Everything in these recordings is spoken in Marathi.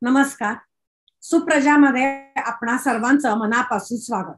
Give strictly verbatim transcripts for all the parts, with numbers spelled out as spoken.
नमस्कार. सुप्रजामध्ये आपणा सर्वांचं मनापासून स्वागत.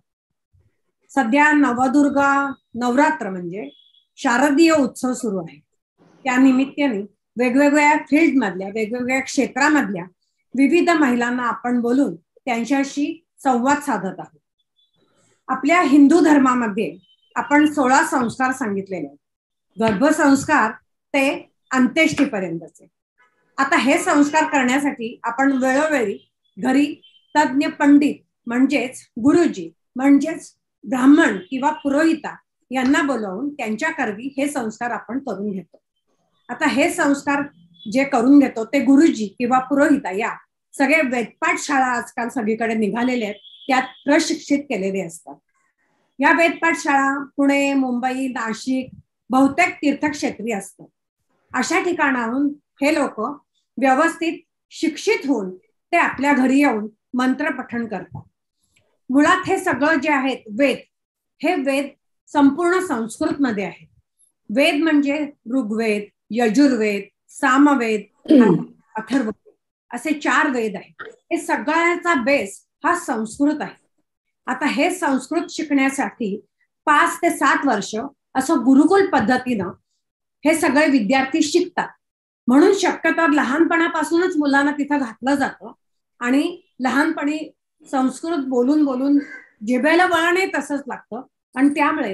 सध्या नवदुर्गा नवरात्र म्हणजे शारदीय उत्सव सुरू आहे. त्या निमित्ताने वेगवेगळ्या फील्ड मधल्या वेगवेगळ्या क्षेत्रामधल्या विविध महिलांना आपण बोलून त्यांच्याशी संवाद साधत आहोत. आपल्या हिंदू धर्मामध्ये आपण सोळा संस्कार सांगितलेले आहेत. गर्भसंस्कार ते अंत्येष्टीपर्यंतचे. आता हे संस्कार करण्यासाठी आपण वेळोवेळी घरी तज्ञ पंडित म्हणजेच गुरुजी म्हणजेच ब्राह्मण किंवा पुरोहिता यांना बोलावून त्यांच्याकरवी हे संस्कार आपण करून घेतो. आता हे संस्कार जे करून घेतो ते गुरुजी किंवा पुरोहिता या सगळे वेदपाठ शाळा आजकाल सगळीकडे निघालेले आहेत, त्यात प्रशिक्षित केलेले असतात. या वेदपाठ शाळा पुणे, मुंबई, नाशिक बहुतेक तीर्थक्षेत्री असतात. अशा ठिकाणाहून हे लोक व्यवस्थित शिक्षित होऊन ते आपल्या घरी येऊन मंत्र पठण करतात. मुळात हे सगळं जे आहेत वेद, हे वेद संपूर्ण संस्कृत मध्ये आहेत. वेद म्हणजे ऋग्वेद, यजुर्वेद, सामवेद, अथर्ववेद असे चार वेद आहेत. हे सगळ्याचा बेस हा संस्कृत आहे. आता हे संस्कृत शिकण्यासाठी पाच ते सात वर्ष असं गुरुकुल पद्धतीनं हे सगळे विद्यार्थी शिकतात. म्हणून शक्यतो लहानपणापासूनच मुलांना तिथं घातलं जातं आणि लहानपणी संस्कृत बोलून बोलून जिभेला वळणही तसंच लागतं. आणि त्यामुळे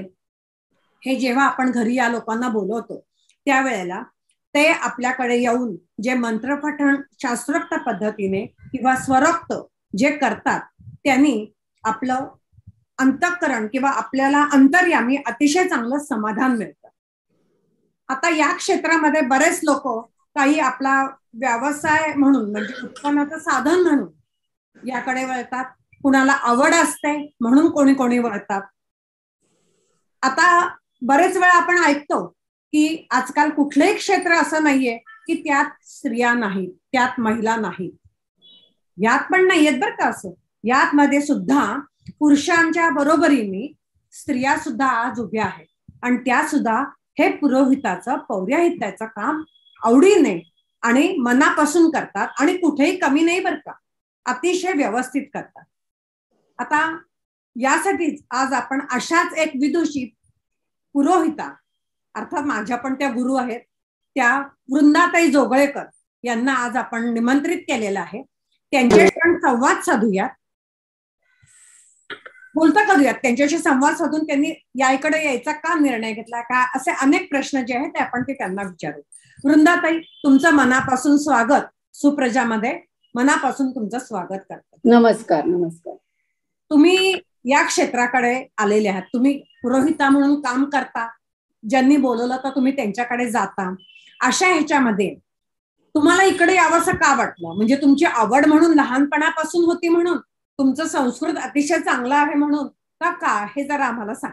हे जेव्हा आपण घरी या लोकांना बोलवतो त्यावेळेला ते आपल्याकडे येऊन जे मंत्रपठण शास्त्रोक्त पद्धतीने किंवा स्वरोक्त जे करतात त्यांनी आपलं अंतःकरण किंवा आपल्याला अंतर्यामी अतिशय चांगलं समाधान मिळतं. आता या क्षेत्रामध्ये बरेच लोक काही आपला व्यवसाय म्हणून म्हणजे उत्पन्नाचं साधन म्हणून याकडे वळतात. कुणाला आवड असते म्हणून कोणी कोणी वळतात. आता बरेच वेळा आपण ऐकतो की आजकाल कुठलंही क्षेत्र असं नाहीये की त्यात स्त्रिया नाहीत, त्यात महिला नाहीत. यात पण नाहीयेत बरं का. असं यात मध्ये सुद्धा पुरुषांच्या बरोबरीने स्त्रिया सुद्धा आज उभ्या आहेत आणि त्या सुद्धा हे पुरोहिताचं पौरोहित्याचं काम आवडीने आणि मनापासून करतात आणि कुठेही कमी नाही बरं का, अतिशय व्यवस्थित करतात. आता यासाठीच आज आपण अशाच एक विदुषी पुरोहिता अर्थात माझ्या पण त्या गुरु आहेत त्या वृंदाताई जोगळेकर यांना आज आपण निमंत्रित केलेलं आहे. त्यांच्याशी आपण संवाद साधूयात, बोलता करूयात. त्यांच्याशी संवाद साधून त्यांनी याकडे यायचा का निर्णय घेतला, का असे अनेक प्रश्न जे आहेत ते आपण ते त्यांना विचारू. वृंदाताई, तुमचं मनापासून स्वागत. सुप्रजामध्ये मनापासून तुमचं स्वागत करते. नमस्कार. नमस्कार. तुम्ही या क्षेत्राकडे आलेले आहात. तुम्ही पुरोहिता म्हणून काम करता. ज्यांनी बोलवलं तर तुम्ही त्यांच्याकडे जाता. अशा ह्याच्यामध्ये तुम्हाला इकडे यावंसं का वाटलं? म्हणजे तुमची आवड म्हणून लहानपणापासून होती म्हणून, तुमचं संस्कृत अतिशय चांगलं आहे म्हणून का का हे जरा आम्हाला सांगा.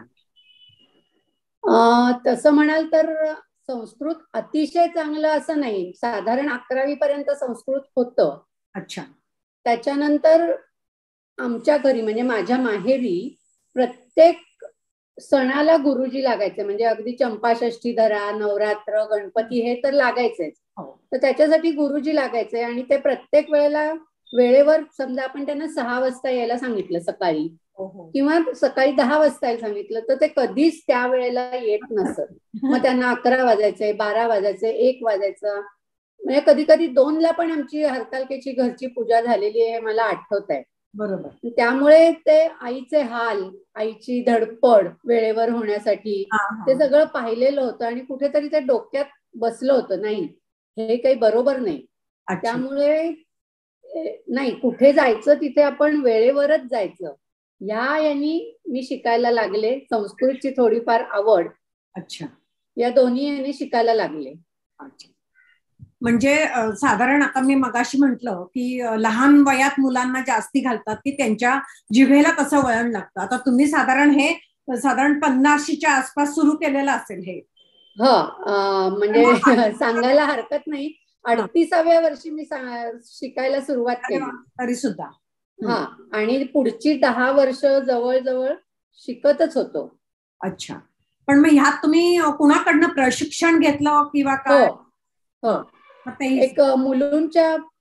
तसं म्हणाल तर संस्कृत अतिशय चांगलं असं नाही. साधारण अकरावी पर्यंत संस्कृत होतं. अच्छा. त्याच्यानंतर आमच्या घरी म्हणजे माझ्या माहेरी प्रत्येक सणाला गुरुजी लागायचे. म्हणजे अगदी चंपाषष्ठी धरा, नवरात्र, गणपती हे तर लागायचेच. तर त्याच्यासाठी गुरुजी लागायचे आणि ते प्रत्येक वेळेला वेळेवर, समजा आपण त्यांना सहा वाजता यायला सांगितलं सकाळी किंवा सकाळी दहा वाजता यायला सांगितलं तर ते कधीच त्या वेळेला येत नसत. मग त्यांना अकरा वाजायचे, बारा वाजायचे, एक वाजायचं. म्हणजे कधी कधी दोनला पण आमची हरतालिकेची घरची पूजा झालेली आहे मला आठवत आहे. बरोबर. त्यामुळे ते आईचे हाल, आईची धडपड वेळेवर होण्यासाठी ते सगळं पाहिलेलं होतं आणि कुठेतरी ते डोक्यात बसलं होतं, नाही हे काही बरोबर नाही. त्यामुळे नाही, कुठे जायचं तिथे आपण वेळेवरच जायचं. या यांनी मी शिकायला लागले. संस्कृतची थोडीफार आवड. अच्छा. या दोन्ही यांनी शिकायला लागले. अच्छा. म्हणजे साधारण आता मी मगाशी म्हटलं की लहान वयात मुलांना जास्ती घालतात की त्यांच्या जिभेला कसं वळण लागतं. आता तुम्ही साधारण हे साधारण पन्नाशीच्या आसपास सुरू केलेलं असेल हे. हा, म्हणजे सांगायला हरकत नाही. अडतीसाव्या वर्षी मी शिकायला सुरुवात केली तरी सुद्धा. हा, आणि पुढची दहा वर्ष जवळजवळ शिकतच होतो. अच्छा. पण मग ह्यात तुम्ही कुणाकडनं प्रशिक्षण घेतलं किंवा काय? हो, एक मुलुंडच्या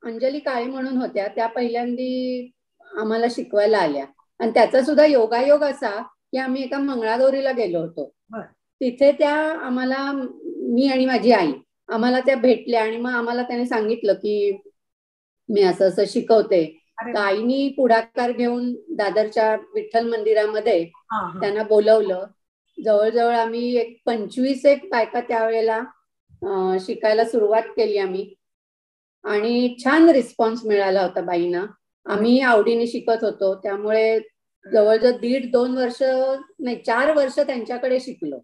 अंजली काळे म्हणून होत्या, त्या पहिल्यांदी आम्हाला शिकवायला आल्या. आणि त्याचा सुद्धा योगायोग असा की आम्ही एका मंगळागौरीला गेलो होतो. तिथे त्या आम्हाला, मी आणि माझी आई, आम्हाला त्या भेटल्या आणि मग आम्हाला त्याने सांगितलं की मी असं असं शिकवते. तर आईनी पुढाकार घेऊन दादरच्या विठ्ठल मंदिरामध्ये त्यांना बोलवलं. जवळजवळ आम्ही एक पंचवीस एक बायका त्यावेळेला शिकायला सुरुवात केली आम्ही आणि छान रिस्पॉन्स मिळाला होता बाईंना. आम्ही आवडीने शिकत होतो, त्यामुळे जवळजवळ दीड दोन वर्ष नाही चार वर्ष त्यांच्याकडे शिकलो.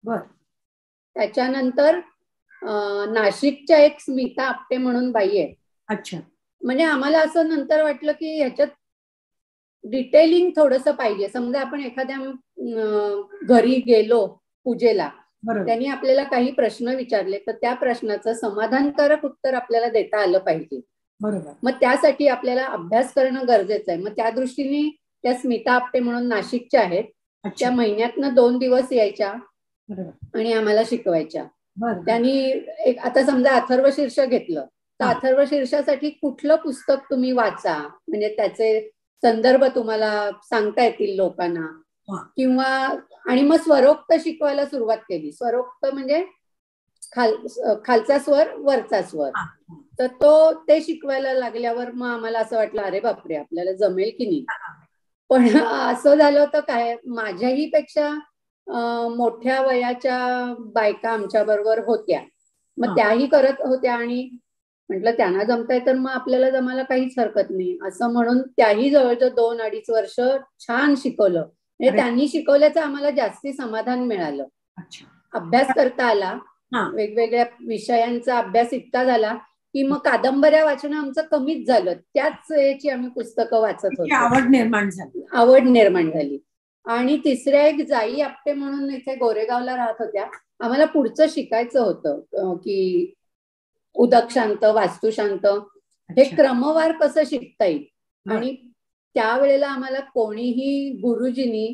त्याच्यानंतर नाशिकच्या एक स्मिता आपटे म्हणून बाई आहे. अच्छा. म्हणजे आम्हाला असं नंतर वाटलं की ह्याच्यात डिटेलिंग थोडंसं पाहिजे. समजा आपण एखाद्या घरी गेलो पूजेला, त्यांनी आपल्याला काही प्रश्न विचारले तर त्या प्रश्नाचं समाधानकारक उत्तर आपल्याला देता आलं पाहिजे. बरोबर. मग त्यासाठी आपल्याला अभ्यास करणं गरजेचं आहे. मग त्या दृष्टीने त्या स्मिता आपटे म्हणून नाशिकच्या आहेत, त्या महिन्यातनं दोन दिवस यायच्या आणि आम्हाला शिकवायच्या. त्यांनी एक आता समजा अथर्व शीर्ष घेतलं तर अथर्व शीर्षासाठी कुठलं पुस्तक तुम्ही वाचा, म्हणजे त्याचे संदर्भ तुम्हाला सांगता येतील लोकांना, किंवा आणि मग स्वरोक्त शिकवायला सुरुवात केली. स्वरोक्त म्हणजे खाल खालचा स्वर वरचा स्वर. तर तो ते शिकवायला लागल्यावर मग आम्हाला असं वाटलं अरे बापरे आपल्याला जमेल की नाही. पण असं झालं होतं काय, माझ्याही पेक्षा मोठ्या वयाच्या बायका आमच्या बरोबर होत्या, मग त्याही करत होत्या आणि म्हटलं त्यांना जमताय तर मग आपल्याला जमायला काहीच हरकत नाही असं म्हणून त्याही जवळजवळ दोन अडीच वर्ष छान शिकवलं. म्हणजे त्यांनी शिकवल्याचं आम्हाला जास्ती समाधान मिळालं. अभ्यास करता आला, वेगवेगळ्या विषयांचा अभ्यास इतका झाला की मग कादंबऱ्या वाचणं आमचं कमीच झालं. त्याच याची आम्ही पुस्तकं वाचत होतो. आवड निर्माण झाली आवड निर्माण झाली आणि तिसऱ्या एक जाई आपटे म्हणून इथे गोरेगावला राहत होत्या. आम्हाला पुढचं शिकायचं होतं की उदक शांत, वास्तुशांत हे क्रमवार कसं शिकता येईल. आणि त्यावेळेला आम्हाला कोणीही गुरुजींनी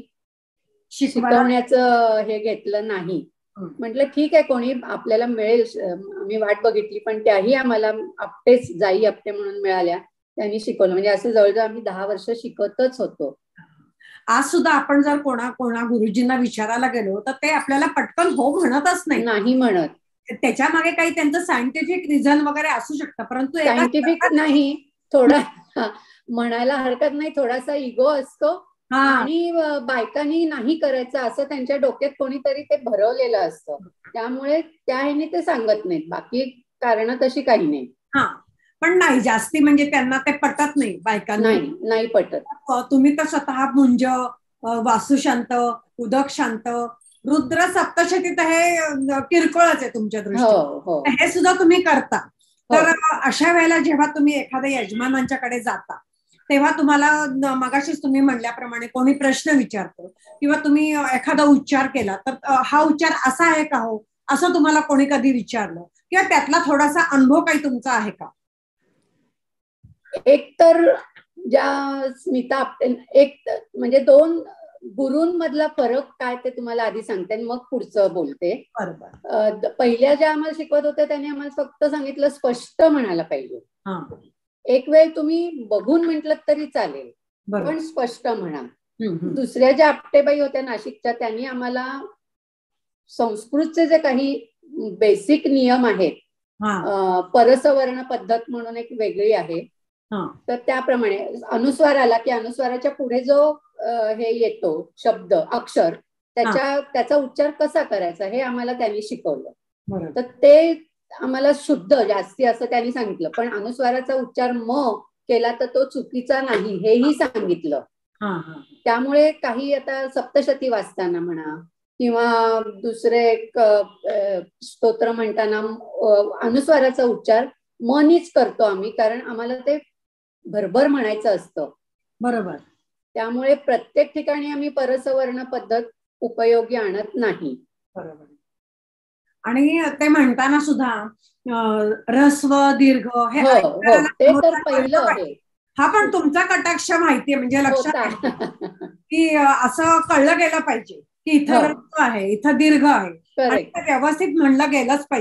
शिकवण्याचं हे घेतलं नाही. म्हटलं ठीक आहे कोणी आपल्याला मिळेल, आम्ही वाट बघितली पण त्याही आम्हाला आपटेच जाई आपटे म्हणून मिळाल्या, त्यांनी शिकवलं. म्हणजे असं जवळजवळ आम्ही दहा वर्ष शिकतच होतो. आज सुद्धा आपण जर कोणा कोणा गुरुजींना विचारायला गेलो तर ते आपल्याला पटकन हो म्हणतच नाही नाही म्हणत. त्याच्या मागे काही त्यांचं सायंटिफिक रिझन वगैरे असू शकतं, परंतु सायंटिफिक नाही, थोडा म्हणायला हरकत नाही, थोडासा इगो असतो आणि बायकांनी नाही करायचं असं त्यांच्या डोक्यात कोणीतरी ते भरवलेलं असतं, त्यामुळे त्या ह्याने ते सांगत नाहीत. बाकी कारण तशी काही नाही. हा पण नाही जास्ती म्हणजे त्यांना ते पटत नाही बायकांना. नाही नाही पटत. तुम्ही तर स्वतः मुंज, वास्तुशांत, उदक शांत, रुद्र सप्तशतीत हे किरकोळच आहे तुमच्या दृष्टीने, हे सुद्धा तुम्ही करता. तर अशा वेळेला जेव्हा तुम्ही एखाद्या यजमानांच्याकडे जाता तेव्हा तुम्हाला मगाशीच तुम्ही म्हणल्याप्रमाणे कोणी प्रश्न विचारतो किंवा तुम्ही एखादा उच्चार केला तर हा उच्चार असा आहे का हो, असं तुम्हाला कोणी कधी विचारलं किंवा त्यातला थोडासा अनुभव काही तुमचा आहे का? एक तर ज्या स्मिता आपटे, एक म्हणजे दोन गुरूंमधला फरक काय ते तुम्हाला आधी सांगते मग पुढचं बोलते. बरोबर. पहिल्या ज्या आम्हाला शिकवत होत्या त्यांनी आम्हाला फक्त सांगितलं स्पष्ट म्हणायला पाहिजे. एक वेळ तुम्ही बघून म्हटलं तरी चालेल पण स्पष्ट म्हणा. दुसऱ्या ज्या आपटेबाई होत्या नाशिकच्या त्यांनी आम्हाला संस्कृतचे जे काही बेसिक नियम आहेत, परसवर्ण पद्धत म्हणून एक वेगळी आहे, तर त्याप्रमाणे अनुस्वार आला की अनुस्वाराच्या पुढे जो हे येतो शब्द अक्षर त्याच्या त्याचा उच्चार कसा करायचा हे आम्हाला त्यांनी शिकवलं. तर ते आम्हाला शुद्ध जास्ती असं त्यांनी सांगितलं, पण अनुस्वाराचा उच्चार म केला तर तो चुकीचा नाही हेही सांगितलं. त्यामुळे काही आता सप्तशती वाचताना म्हणा किंवा दुसरे एक स्तोत्र म्हणताना अनुस्वाराचा उच्चार मनीच करतो आम्ही, कारण आम्हाला ते भरभर म्हणायचं असतं. बरोबर. त्यामुळे प्रत्येक ठिकाणी आम्ही परसवर्ण पद्धत उपयोगी आणत नाही. बरोबर. आणि ते म्हणताना सुद्धा रस्व दीर्घ हे ते तर पहिलं आहे. हा पण तुमचा कटाक्ष माहितीये म्हणजे लक्षात की असं कळलं गेलं पाहिजे की इथं रस्व आहे, इथं दीर्घ आहे, व्यवस्थित म्हणलं गेलंच पाहिजे.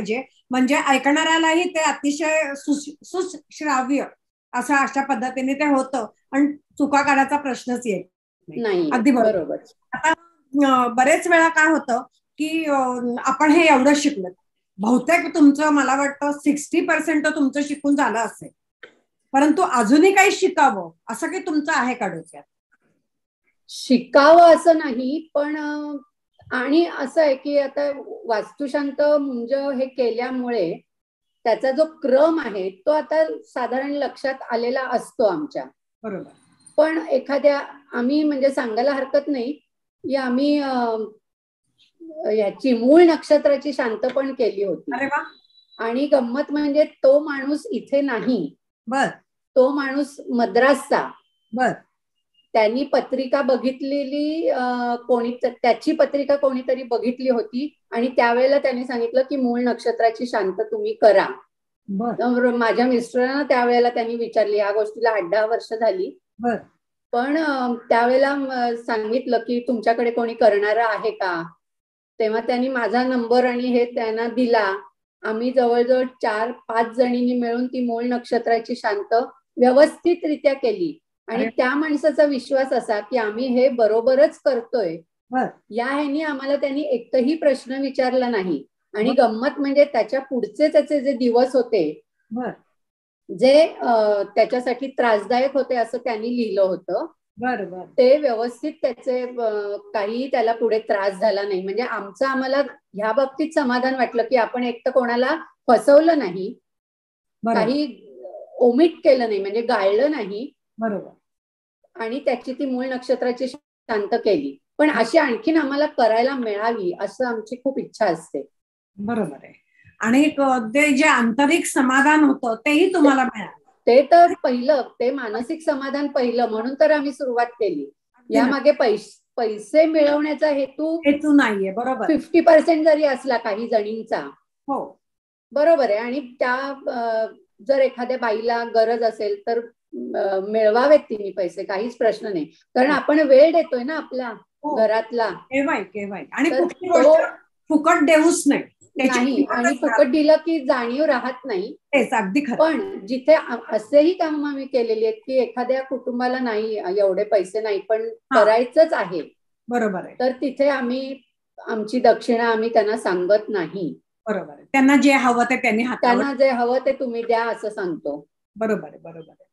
म्हणजे ऐकणाऱ्यालाही ते अतिशय सुश्राव्य असं अशा पद्धतीने ते होतं आणि चुका काढायचा प्रश्नच येत नाही. अगदी बरोबर. आता बरेच वेळा काय होतं की आपण हे एवढं शिकलो, बहुतेक तुमचं मला वाटतं सिक्स्टी पर्सेंट तुमचं शिकून झालं असेल, परंतु अजूनही काही शिकावं असं काही तुमचं आहे का डोक्यात? शिकावं असं नाही, पण आणि असं आहे की आता वास्तुशांत मुंज हे केल्यामुळे त्याचा जो क्रम आहे तो आता साधारण लक्षात आलेला असतो आमच्या. बरोबर. पण एखाद्या आम्ही म्हणजे सांगायला हरकत नाही की आम्ही याची मूळ नक्षत्राची शांत पण केली होती. अरे वा. आणि गंमत म्हणजे तो माणूस इथे नाही. बर. तो माणूस मद्रासचा. बर. त्यांनी पत्रिका बघितलेली, कोणी त्याची पत्रिका कोणीतरी बघितली होती आणि त्यावेळेला त्यांनी सांगितलं की मूळ नक्षत्राची शांत तुम्ही करा. माझ्या मिस्टरांना त्यावेळेला त्यांनी विचारली, या गोष्टीला आठ दहा वर्ष झाली. बर. पण त्यावेळेला सांगितलं की तुमच्याकडे कोणी करणारं आहे का. तेव्हा त्यांनी माझा नंबर आणि हे त्यांना दिला. आम्ही जवळजवळ चार पाच जणींनी मिळून ती मूळ नक्षत्राची शांत व्यवस्थितरित्या केली आणि त्या माणसाचा विश्वास असा की आम्ही हे बरोबरच करतोय या ह्यानी आम्हाला त्यांनी एकही प्रश्न विचारला नाही. आणि गंमत म्हणजे त्याच्या पुढचे त्याचे जे दिवस होते जे त्याच्यासाठी त्रासदायक होते असं त्यांनी लिहिलं होतं. बरोबर. ते व्यवस्थित त्याचे काही त्याला पुढे त्रास झाला नाही. म्हणजे आमचं आम्हाला ह्या बाबतीत समाधान वाटलं की आपण एक तर कोणाला फसवलं नाही, काही ओमिट केलं नाही, म्हणजे गाळलं नाही. बरोबर. आणि त्याची ती मूळ नक्षत्राची शांत केली. पण अशी आणखीन आम्हाला करायला मिळावी असं आमची खूप इच्छा असते. बरोबर आहे. आणि ते जे आंतरिक समाधान होतं तेही तुम्हाला मिळालं. ते तर पहिलं, ते मानसिक समाधान पहिलं, म्हणून तर आम्ही सुरुवात केली. यामागे पैसे पैसे मिळवण्याचा हेतू हेतू नाहीये. बरोबर. फिफ्टी पर्सेंट जरी असला काही जणींचा. हो बरोबर आहे. आणि त्या जर एखाद्या बाईला गरज असेल तर मिळवावेत तिने पैसे, काहीच प्रश्न नाही. कारण आपण वेळ देतोय ना आपल्या घरातला. केव्हाय केव्हाय. आणि कुठली गोष्ट फुकट देऊच नाही. नाही, आणि फुकट दिलं की जाणीव राहत नाही. तेच अगदी खरं. पण जिथे असेही काम आम्ही केलेली आहेत की एखाद्या कुटुंबाला नाही एवढे पैसे नाही पण करायचंच आहे. बरोबर आहे. तर तिथे आम्ही आमची दक्षिणा आम्ही त्यांना सांगत नाही. बरोबर आहे. त्यांना जे हवं ते त्यांनी हातावर, त्यांना जे हवं ते तुम्ही द्या असं सांगतो. बरोबर आहे. बरोबर आहे.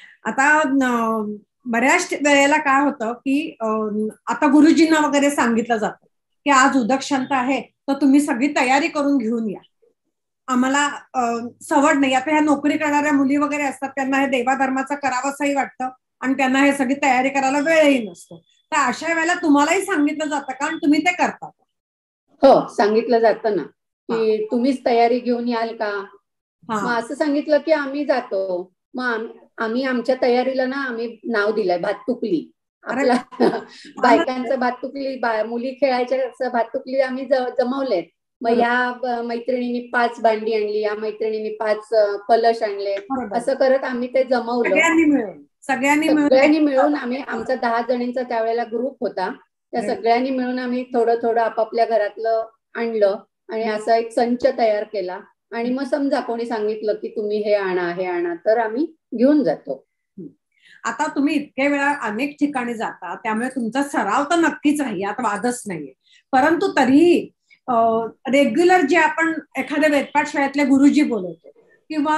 आता बऱ्याच वेळेला काय होतं की आता गुरुजींना वगैरे सांगितलं जातं की आज उदकशांत आहे तर तुम्ही सगळी तयारी करून घेऊन या. आम्हाला सवड नाही. आता ह्या नोकरी करणाऱ्या मुली वगैरे असतात त्यांना हे देवाधर्माचं करावंसंही वाटतं आणि त्यांना हे सगळी तयारी करायला वेळही नसतो. तर अशा वेळेला तुम्हालाही सांगितलं जातं का तुम्ही ते करता? हो, सांगितलं जातं ना की तुम्हीच तयारी घेऊन याल का. मग असं सांगितलं की आम्ही जातो. मग आम्ही आमच्या तयारीला ना आम्ही नाव दिलंय भातुकली. आपला बायकांचं भातुकली, मुली खेळायच्या भातुकली आम्ही जमवलेत. मग या मैत्रिणींनी पाच भांडी आणली, या मैत्रिणींनी पाच कलश आणले, असं करत आम्ही ते जमवलं. सगळ्यांनी सगळ्यांनी मिळून आम्ही, आमचा दहा जणींचा त्यावेळेला ग्रुप होता, त्या सगळ्यांनी मिळून आम्ही थोडं थोडं आपापल्या घरातलं आणलं आणि असा एक संच तयार केला. आणि मग समजा कोणी सांगितलं की तुम्ही हे आणा हे आणा तर आम्ही घेऊन जातो. आता तुम्ही इतके वेळा अनेक ठिकाणी जाता त्यामुळे तुमचा सराव तर नक्कीच आहे, यात वादच नाहीये. परंतु तरीही रेग्युलर जे आपण एखाद्या वेदपाठ शाळेतले गुरुजी बोलवतो किंवा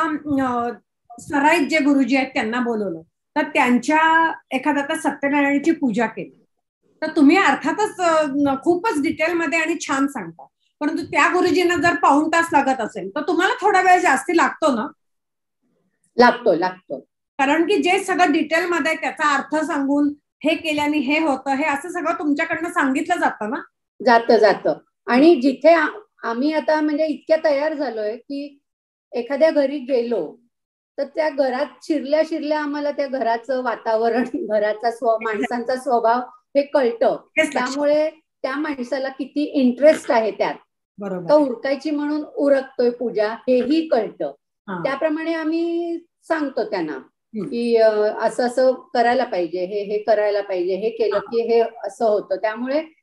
सराईत जे गुरुजी आहेत त्यांना बोलवलं तर त्यांच्या एखाद्या आता सत्यनारायणाची पूजा केली तर तुम्ही अर्थातच खूपच डिटेलमध्ये आणि छान सांगता. परंतु त्या गुरुजींना जर पाऊण तास लागत असेल तर तुम्हाला थोडा वेळ जास्ती लागतो ना? लागतो लागतो. कारण की जे सगळं डिटेलमध्ये त्याचा अर्थ सांगून हे केल्याने हे होतं हे असं सगळं तुमच्याकडनं सांगितलं जातं ना? जातं जातं. आणि जिथे आम्ही आता म्हणजे इतक्या तयार झालोय की एखाद्या घरी गेलो तर त्या घरात शिरल्या शिरल्या आम्हाला त्या घराचं वातावरण, घराचा स्व माणसांचा स्वभाव हे कळतं. त्यामुळे त्या माणसाला किती इंटरेस्ट आहे त्यात, तर उरकायची म्हणून उरकतोय पूजा हेही कळतं. त्याप्रमाणे आम्ही सांगतो त्यांना की असं असं करायला पाहिजे, हे हे करायला पाहिजे, हे केलं की हे असं होतं. त्यामुळे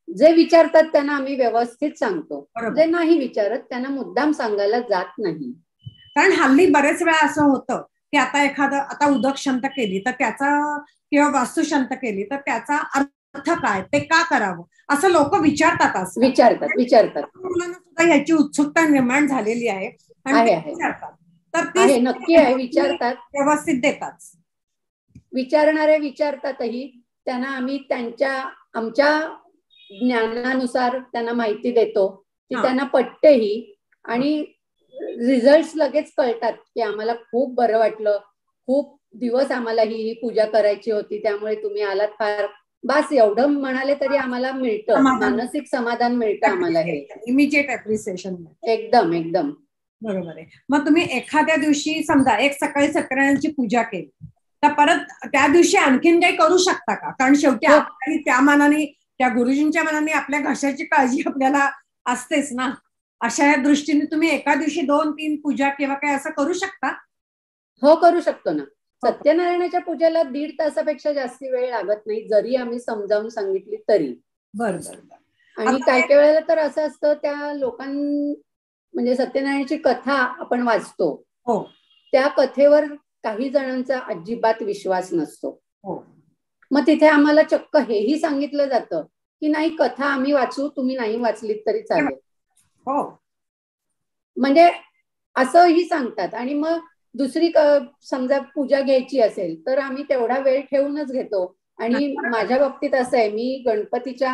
जे विचारतात त्यांना आम्ही व्यवस्थित सांगतो, बरोबर. जे नाही विचारत त्यांना मुद्दाम सांगायला जात नाही. कारण हल्ली बरेच वेळा असं होतं की आता एखादं आता उदक शांत केली तर त्याचा किंवा वास्तू शांत केली तर त्याचा अर्थ काय, ते का करावं असं लोक विचारतात असं विचारतात विचारतात मुलांना सुद्धा ह्याची उत्सुकता निर्माण झालेली आहे आणि आहे ते आहे विचारतात. तर आहे ती नक्की आहे, विचारतात, व्यवस्थित देतात. विचारणारे विचारतातही. त्यांना आम्ही त्यांच्या आमच्या ज्ञानानुसार त्यांना माहिती देतो, ती हा. त्यांना पटतेही आणि रिझल्ट लगेच कळतात की आम्हाला खूप बरं वाटलं, खूप दिवस आम्हाला ही ही पूजा करायची होती, त्यामुळे तुम्ही आलात, फार बस एवढं म्हणाले तरी आम्हाला मिळतं, समाधान. मानसिक समाधान मिळतं आम्हाला. हे इमिजिएट अप्रिसिएशन. एकदम एकदम बरोबर आहे. मग तुम्ही एखाद्या दिवशी समजा एक सकाळी सत्यनारायणची पूजा केली तर परत त्या दिवशी आणखीन काही करू शकता का? कारण शेवटी हो. आपल्याला त्या मानाने त्या गुरुजींच्या मनाने आपल्या घशाची काळजी आपल्याला असतेच ना. अशा या दृष्टीने तुम्ही एका दिवशी दोन तीन पूजा किंवा काय असं करू शकता? हो, करू शकतो ना. सत्यनारायणाच्या पूजेला दीड तासापेक्षा जास्त वेळ लागत नाही, जरी आम्ही समजावून सांगितली तरी. बरं बरं. आणि काही काही वेळेला तर असं असतं, त्या लोकां म्हणजे सत्यनारायणाची कथा आपण वाचतो, हो, त्या कथेवर काही जणांचा अजिबात विश्वास नसतो. हो. मग तिथे आम्हाला चक्क हेही सांगितलं जातं की नाही, कथा आम्ही वाचू, तुम्ही नाही वाचलीत तरी चालेल. हो, म्हणजे असंही सांगतात. आणि मग दुसरी समजा पूजा घ्यायची असेल तर आम्ही तेवढा वेळ ठेवूनच घेतो. आणि माझ्या बाबतीत असं आहे, मी गणपतीच्या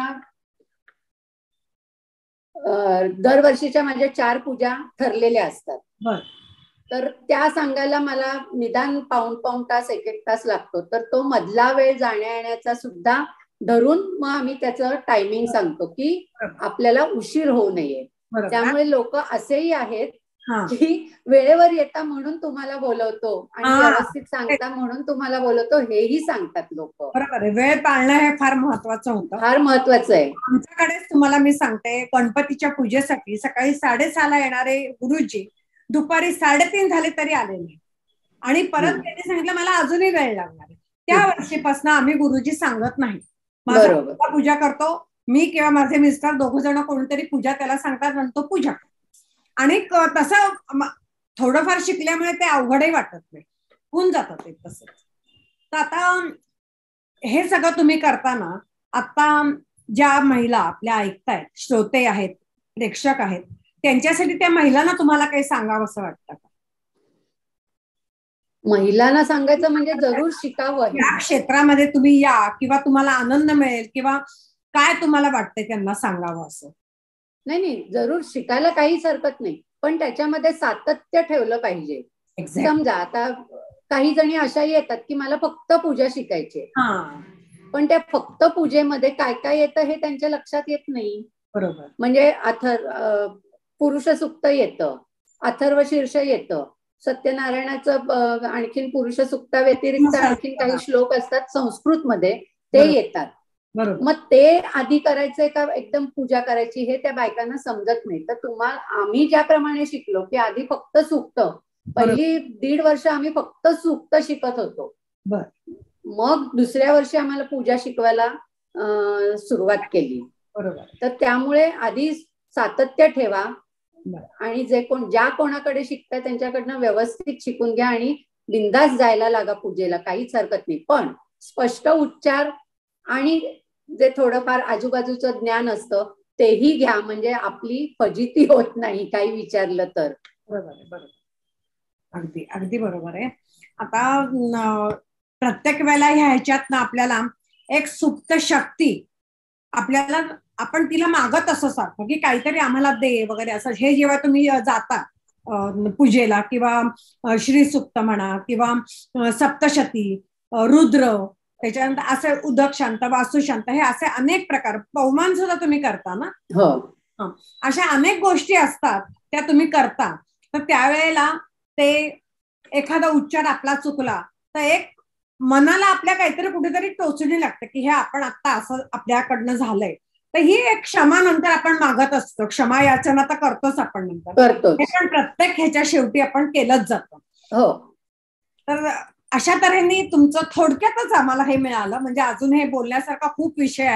दरवर्षीच्या माझ्या चार पूजा ठरलेल्या असतात. तर त्या सांगायला मला निदान पाऊण पाऊण तास एक एक तास लागतो. तर तो मधला वेळ जाण्या येण्याचा सुद्धा धरून मग आम्ही त्याचं टायमिंग सांगतो की आपल्याला उशीर होऊ नये. त्यामुळे लोक असेही आहेत की वेळेवर येता म्हणून तुम्हाला बोलवतो आणि व्यवस्थित सांगता म्हणून तुम्हाला बोलवतो, हेही सांगतात लोक. बरोबर आहे. वेळ पाळणं हे फार महत्वाचं होतं, फार महत्वाचं आहे. आमच्याकडेच तुम्हाला मी सांगते, गणपतीच्या पूजेसाठी सकाळी साडेसहाला येणारे गुरुजी दुपारी साडेतीन झाले तरी आले नाही. आणि परत त्यांनी सांगितलं मला अजूनही वेळ लागणार आहे. त्या वर्षीपासून आम्ही गुरुजी सांगत नाही. माझा पूजा करतो मी किंवा माझे मिस्टर, दोघ जण कोणीतरी पूजा त्याला सांगतात आणि तो पूजा. आणि तसं थोडंफार शिकल्यामुळे ते अवघडही वाटत नाही, होऊन जातं ते तसं. तर आता हे सगळं तुम्ही करताना आता ज्या महिला आपल्या ऐकतायत, श्रोते आहेत, प्रेक्षक आहेत, त्यांच्यासाठी त्या महिलांना तुम्हाला काही सांगावं असं वाटतं का? महिलांना सांगायचं म्हणजे जरूर शिकावं. या क्षेत्रामध्ये तुम्ही या किंवा तुम्हाला आनंद मिळेल किंवा काय तुम्हाला वाटतंय त्यांना सांगावं असं? नाही नाही, जरूर शिकायला काहीच हरकत नाही, पण त्याच्यामध्ये सातत्य ठेवलं पाहिजे. समजा आता काही जणी अशाही येतात की मला फक्त पूजा शिकायची, पण त्या फक्त पूजेमध्ये काय काय येतं हे त्यांच्या लक्षात येत नाही. बरोबर. म्हणजे अथर पुरुष सुक्त येतं, अथर्व शीर्ष येतं, सत्यनारायणाचं आणखीन पुरुष सुक्ता व्यतिरिक्त आणखीन काही श्लोक असतात संस्कृत मध्ये, ते येतात. मग ते आधी करायचंय का एकदम पूजा करायची हे त्या बायकांना समजत नाही. तर तुम्हाला आम्ही ज्याप्रमाणे शिकलो की आधी फक्त सूक्त, पहिली दीड वर्ष आम्ही फक्त सूक्त शिकत होतो, मग दुसऱ्या वर्षी आम्हाला पूजा शिकवायला सुरुवात केली. बरोबर. तर त्यामुळे आधी सातत्य ठेवा आणि जे कोण ज्या कोणाकडे शिकताय त्यांच्याकडनं व्यवस्थित शिकून घ्या आणि बिंदास जायला लागा पूजेला, काहीच हरकत नाही. पण स्पष्ट उच्चार आणि जे थोडंफार आजूबाजूचं ज्ञान असतं तेही घ्या, म्हणजे आपली फजिती होत नाही काही विचारलं तर. बरोबर आहे, बरोबर, अगदी अगदी बरोबर आहे. आता प्रत्येक वेळेला ह्याच्यात ना आपल्याला एक सुप्त शक्ती आपल्याला, आपण तिला मागत असं सांगतो की काहीतरी आम्हाला दे वगैरे असं. हे जेव्हा तुम्ही जाता पूजेला किंवा श्री सुक्त म्हणा किंवा सप्तशती, रुद्र, त्याच्यानंतर असं उदक शांत, वास्तू शांत, हे असे अनेक प्रकार, पवमान सुद्धा तुम्ही करता ना. हो. अशा अनेक गोष्टी असतात त्या तुम्ही करता. तर त्यावेळेला ते एखादा उच्चार आपला चुकला तर एक मनाला आपल्या काहीतरी कुठेतरी टोचणी लागते की हे आपण आता असं आपल्याकडनं झालंय. तर ही एक क्षमा नंतर आपण मागत असतो, क्षमा याचना तर करतोच आपण नंतर, हे पण प्रत्येक ह्याच्या शेवटी आपण केलंच जातं. हो. तर अशा तऱ्हेने तुमचं थोडक्यातच आम्हाला हे मिळालं, म्हणजे अजून हे बोलण्यासारखा खूप विषय आहे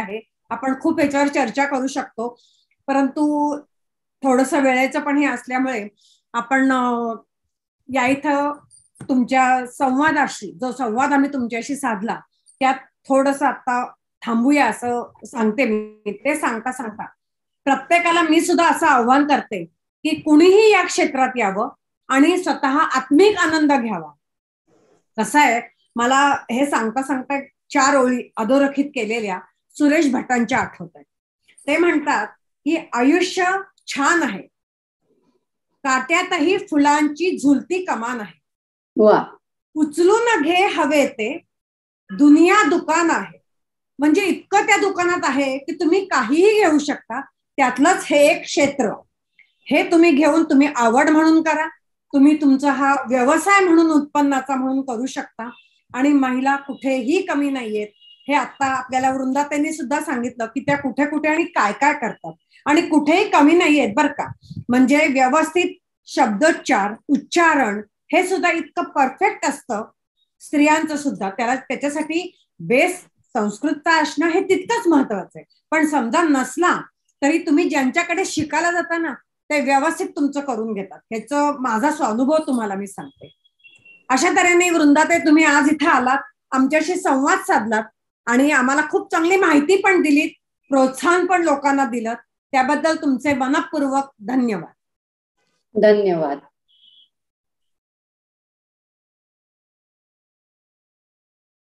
आपण खूप याच्यावर चर्चा करू शकतो, परंतु थोडस वेळेचं पण हे असल्यामुळे आपण या इथं तुमच्या संवादाशी, जो संवाद आम्ही तुमच्याशी साधला त्यात थोडस आता थांबूया असं सांगते मी. ते सांगता सांगता प्रत्येकाला मी सुद्धा असं आव्हान करते की कुणीही या क्षेत्रात यावं आणि स्वतः आत्मिक आनंद घ्यावा. कसं आहे, मला हे सांगता सांगता चार ओळी अधोरेखित केलेल्या सुरेश भटांच्या आठवत आहेत. ते म्हणतात की आयुष्य छान आहे, काट्यातही फुलांची झुलती कमान आहे, वा, उचलून घे हवे ते, दुनिया दुकान आहे. म्हणजे इतकं त्या दुकानात आहे की तुम्ही काहीही घेऊ शकता. त्यातलंच हे एक क्षेत्र, हे तुम्ही घेऊन तुम्ही आवड म्हणून करा, तुम्ही तुमचा हा व्यवसाय म्हणून, उत्पन्नाचा म्हणून करू शकता. आणि महिला कुठेही कमी नाहीयेत. हे आता आपल्याला वृंदाताईंनी सुद्धा सांगितलं की त्या कुठे कुठे आणि काय काय करतात, आणि कुठेही कमी नाहीयेत बरं का. म्हणजे व्यवस्थित शब्दोच्चार, उच्चारण हे सुद्धा इतकं परफेक्ट असतं स्त्रियांचं सुद्धा. त्याला त्याच्यासाठी बेस संस्कृतचा असणं हे तितकंच महत्वाचं आहे. पण समजा नसला तरी तुम्ही ज्यांच्याकडे शिकायला जाता ना, ते व्यवस्थित तुमचं करून घेतात. ह्याचं माझा स्वानुभव तुम्हाला मी सांगते. अशा तऱ्हेने वृंदाताई तुम्ही आज इथं आलात, आमच्याशी संवाद साधलात आणि आम्हाला खूप चांगली माहिती पण दिलीत, प्रोत्साहन पण लोकांना दिलं. त्याबद्दल तुमचे मनपूर्वक धन्यवाद. धन्यवाद.